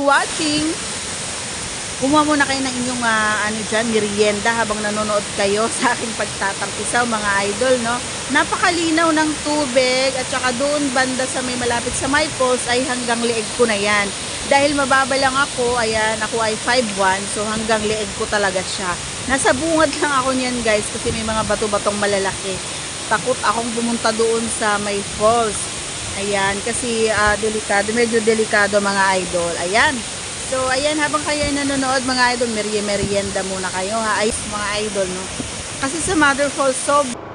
watching. Kumuha muna kayo ng inyong merienda habang nanonood kayo sa aking pagtatangkisaw mga idol, no? Napakalinaw ng tubig at saka doon banda sa may malapit sa my falls ay hanggang leeg ko na yan. Dahil mababa lang ako, ayan, ako ay 5'1", so hanggang leeg ko talaga siya. Nasa bungad lang ako niyan guys kasi may mga bato-batong malalaki. Takot akong pumunta doon sa may falls. Ayan, kasi delikado, medyo delikado mga idol. Ayan. So, ayan, habang kayo ay nanonood mga idol, merienda muna kayo ha. Ay, mga idol, no? Kasi sa Mother Falls,